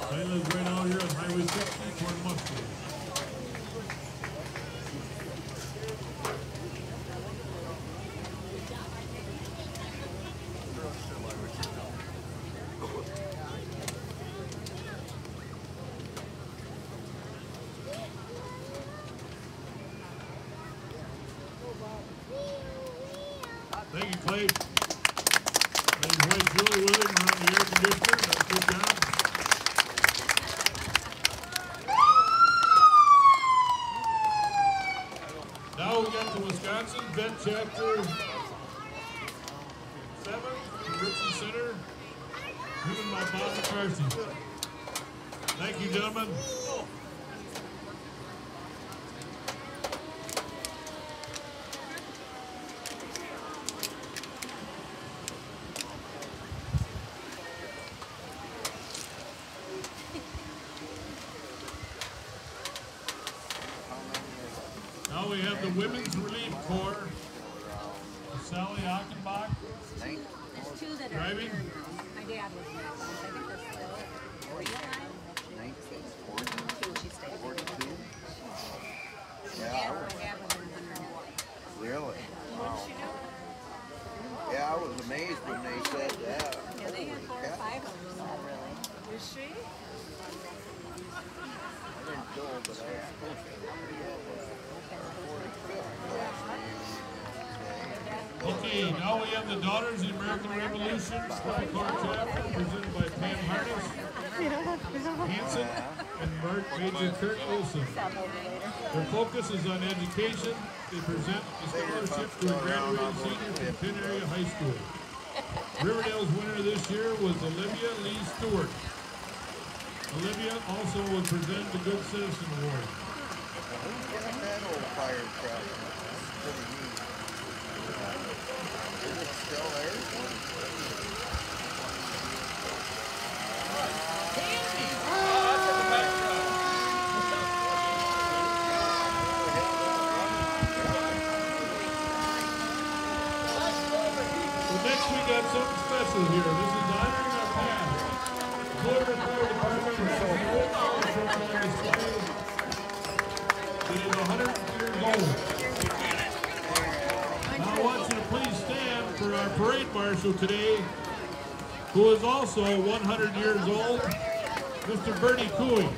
I live right out here on Highway 60 toward Mustang. Thank you, Clay. Thank you, Julie Williams, around the air conditioner. That's a good job. Now we got the Wisconsin Vet Chapter 7, Richland Center, given by Bob McCarthy. Thank you, gentlemen. Now we have the Women's Relief Corps. Sally Achenbach. There's two that are driving. here now. My dad was there. I think they're still 49. 42. She stayed 42. Yeah, really? Wow. Yeah, I was amazed when they said that. Yeah, they had 4 or 5 of them. Really? Is she? I didn't go, but I was supposed to. Okay, now we have the Daughters of the American Revolution, Small Car Chapter, presented by Pam Harness, Hanson, and Major Kurt Olson. Their focus is on education. They present the scholarship to a graduating senior from Penn Area High School. Riverdale's winner this year was Olivia Lee Stewart. Olivia also was presented the Good Citizen Award. That old fire truck. Pretty neat. Is it still there? Well, next we got something special here. This is honoring our past. Cleveland Fire Department has an old fire truck on display that is 100 years old. Now I want you to please stand for our parade marshal today, who is also 100 years old, Mr. Bernie Couey.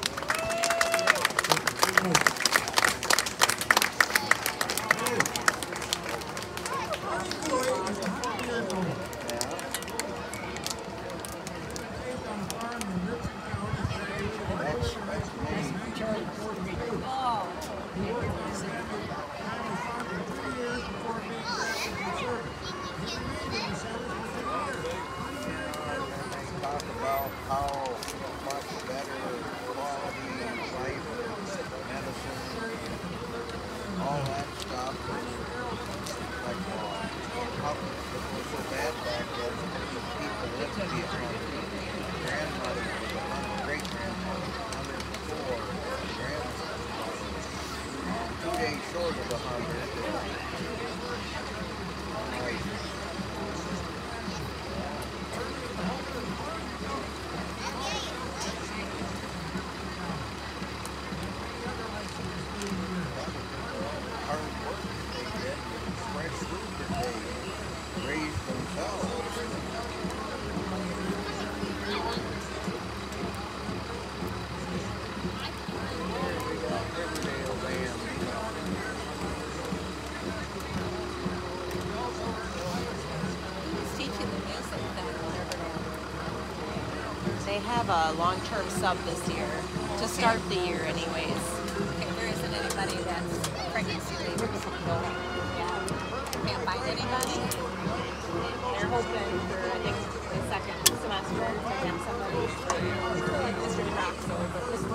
They have a long-term sub this year, to start the year anyways. If there isn't anybody that's pregnancy leave, yeah, can't find anybody. They're hoping for, I think, the second semester to get somebody for Mr. Troxel, but this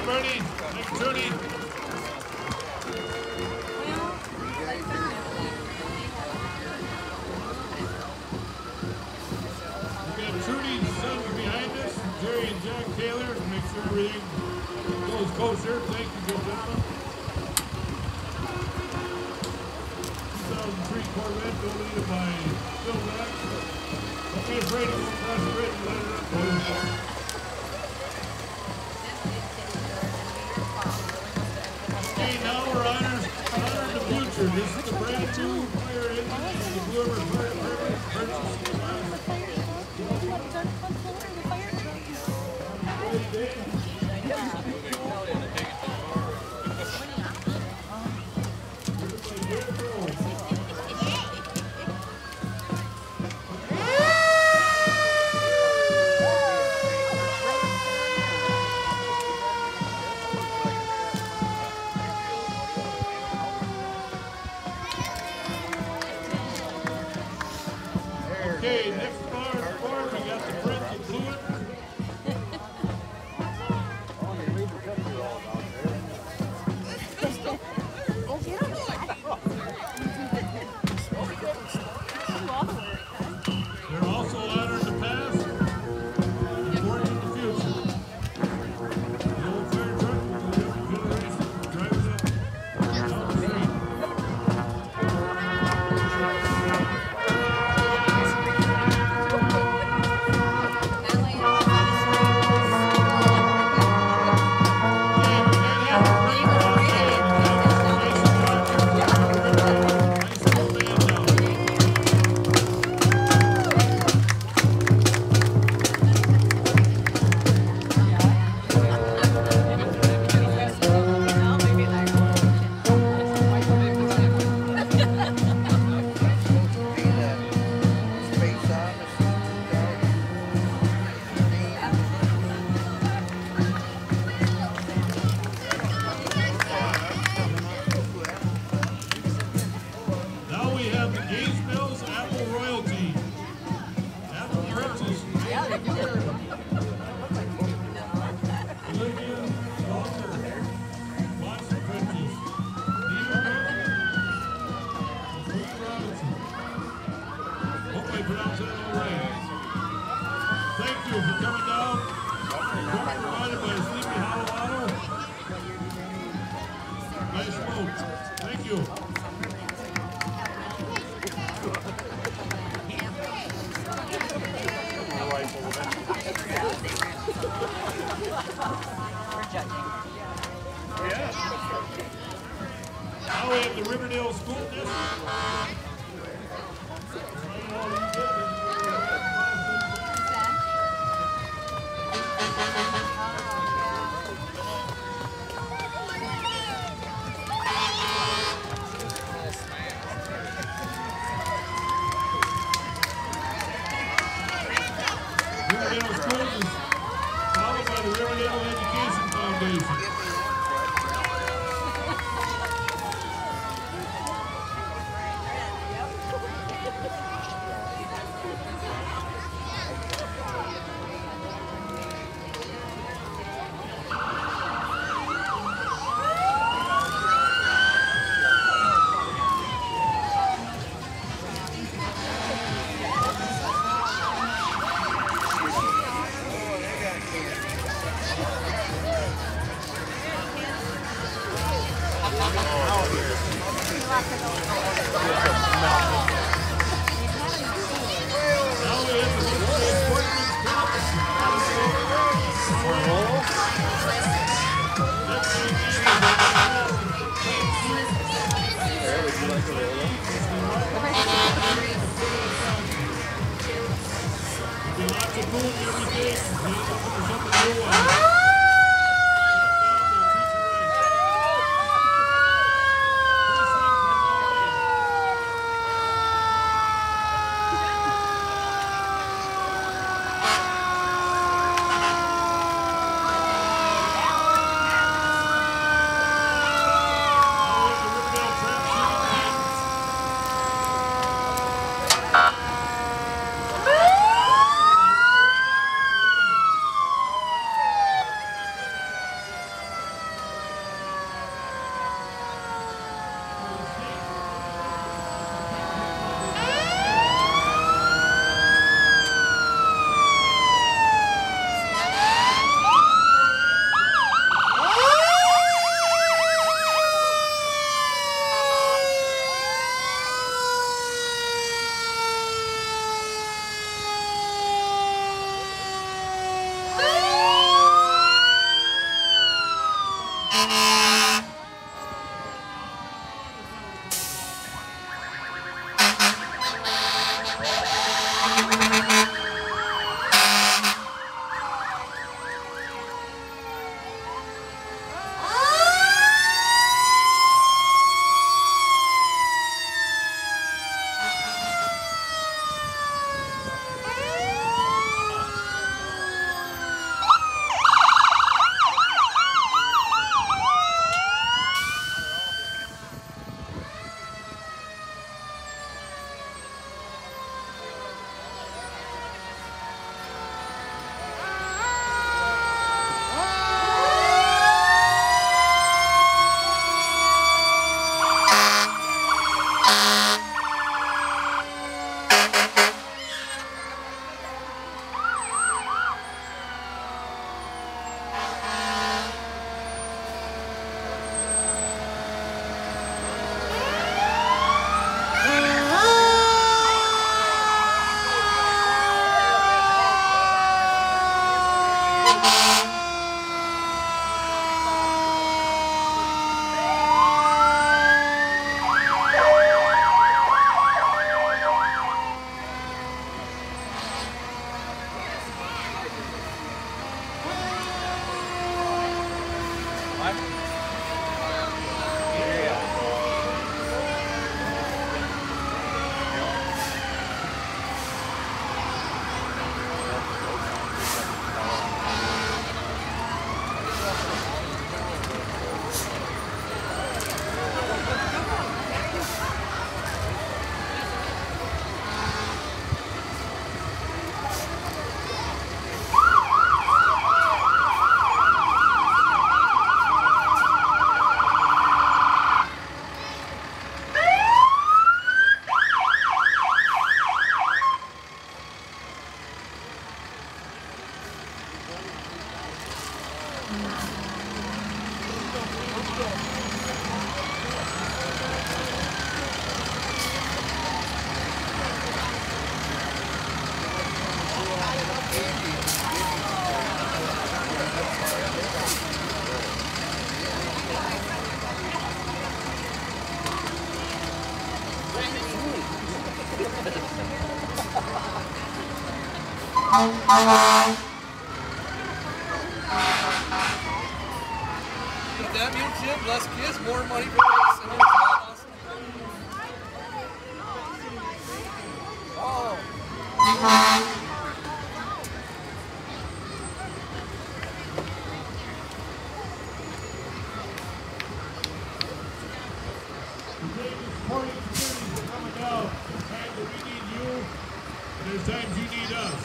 Bernie. Thank you, Trudy. We got Trudy's sons behind us, Jerry and Jack Taylor, to make sure everything goes kosher. Thank you, good gentlemen. 2003 Corvette donated by Phil Rack. Don't be afraid to go across the bridge and let it up, boys. Okay, now we're honoring the future. This is the brand new fire engine of the Blue River Fire Department purchased Okay, next bar, we got the Friends of Fluid. They're also honored the past, important in the future. The old fire truck will be up generation, drives up down the street. Now we have the Riverdale School District. Riverdale Schools is followed by the Riverdale Education Foundation. That means Jim, less kids, more money for us. And it's awesome. Supporting communities are coming down. There's times that we need you, and there's times you need us.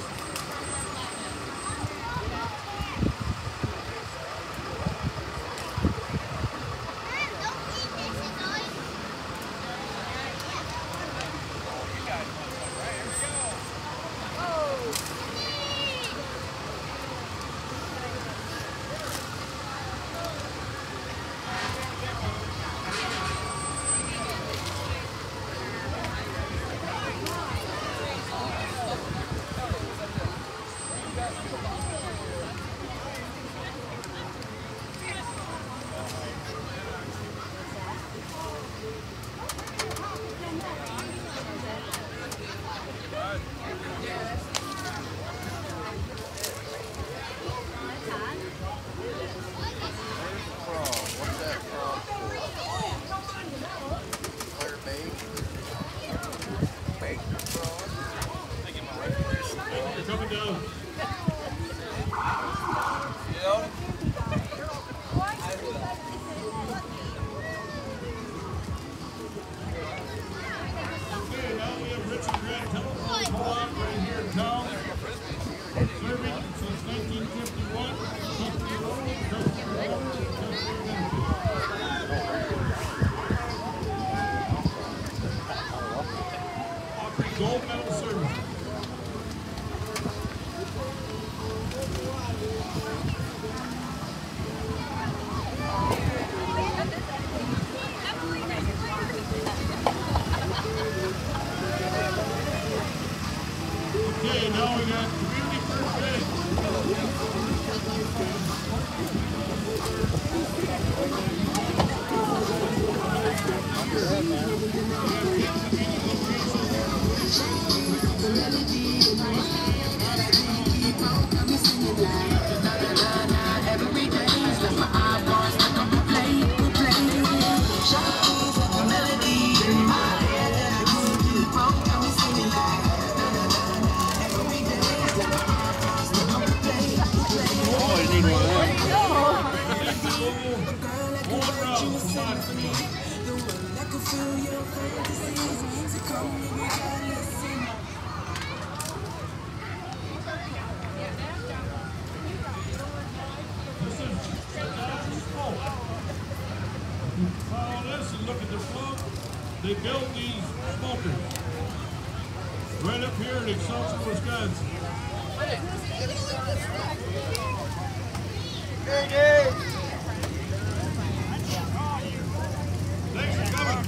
Coming down. Okay, now we have Richland County Telephone Co-op right here in town. Serving since 1951. Custody Road, Custody Road, Custody Benefit. Offering gold medal services. Okay, now we got community first aid. Follow this and look at the float. They built these smokers right up here in Excelsior, Wisconsin. Hey, Dave. Thanks for coming.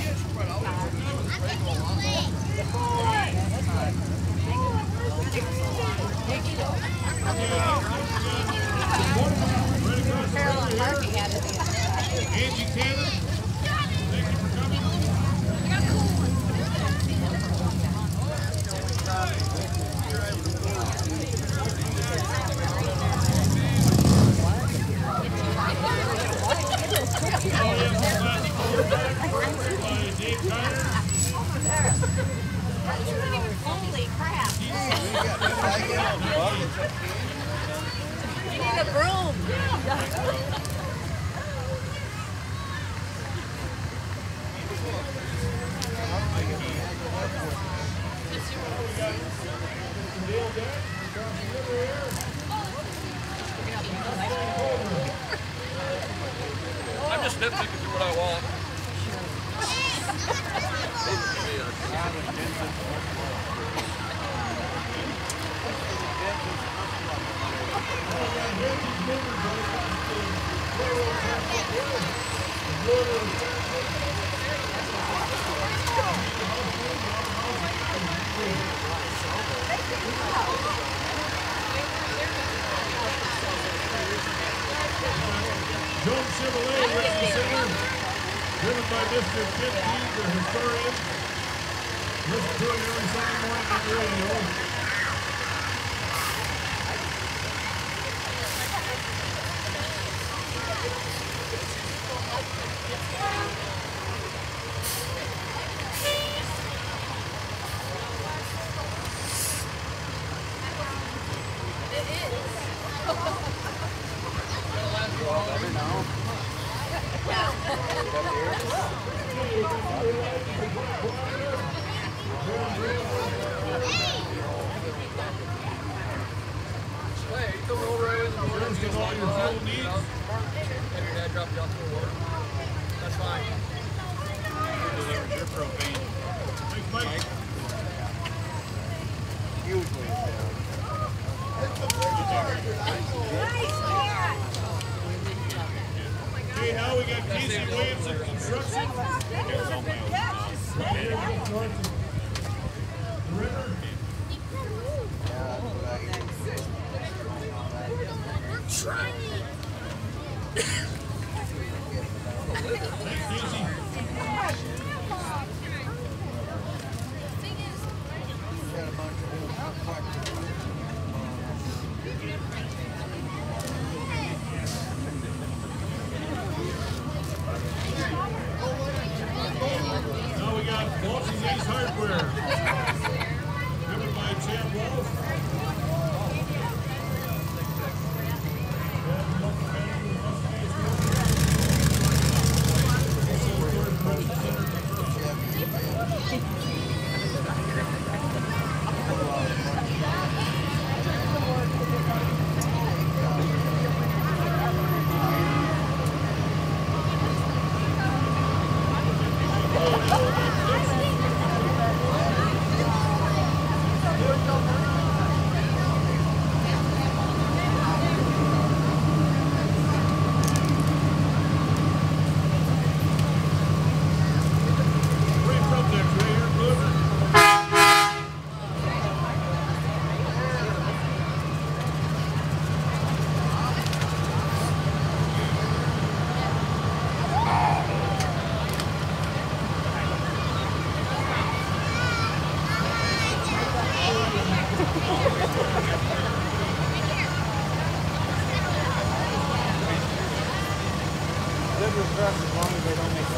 Angie Cannon, thank you for coming. Holy crap. You need a broom. I'm just nitpicking through what I want. Joan Chevrolet, Richland Center, driven by Mr. 15, the historian. Listen to it every Sunday morning on the radio. Okay, now we got Casey Williamson Construction. Now we got Walsh's Ace Hardware, driven by Chad Wolf. As long as they don't make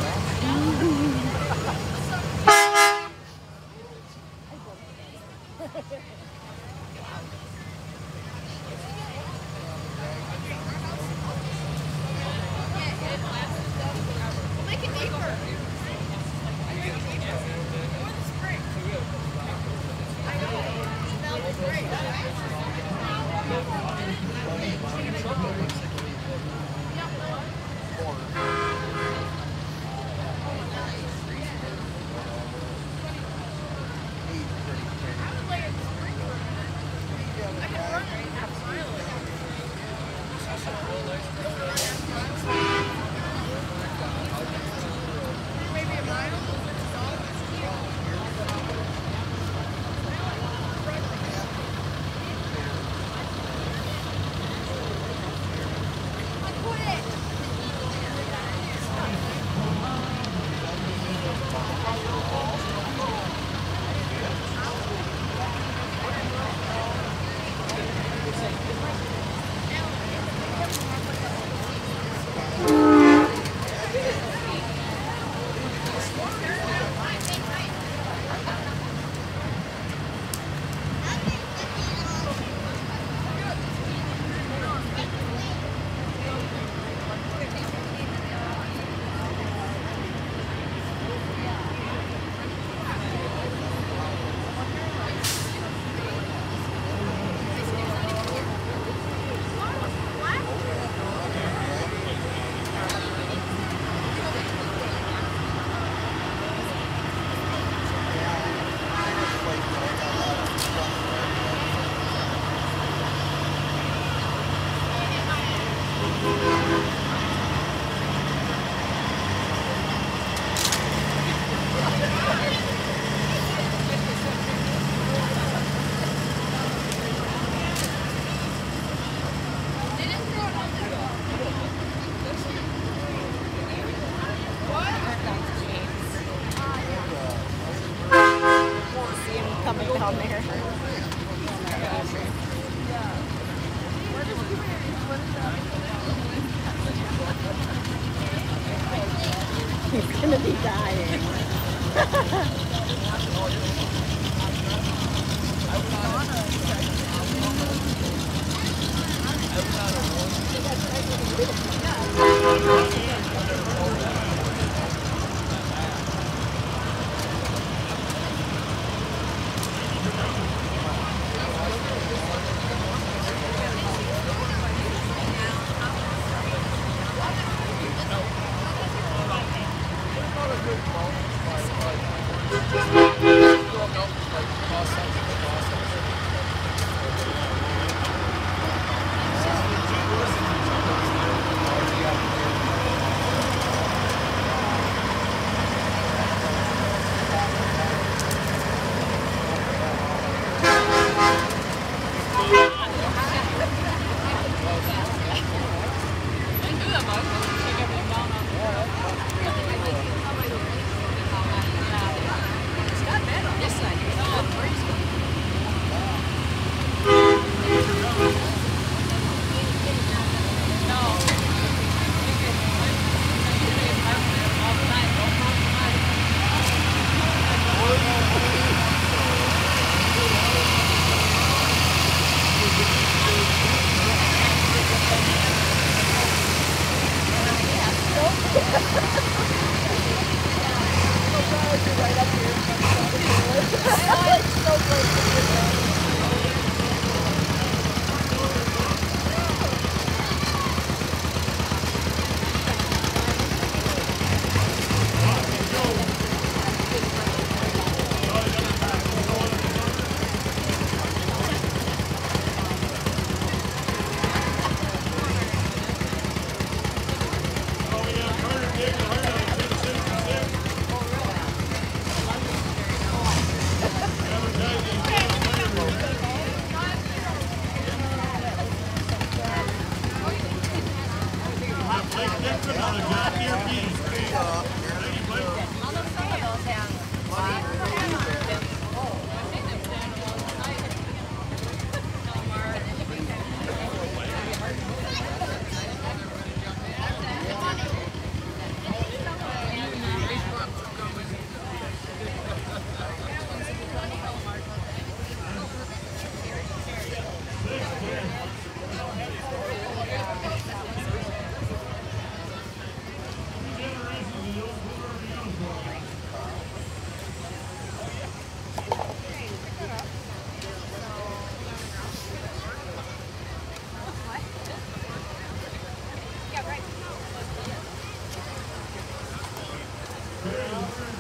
Working on a John Deere beef. Thank you, Blake.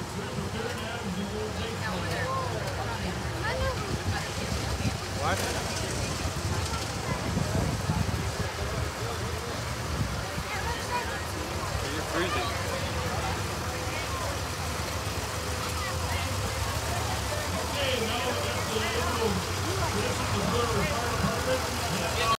What?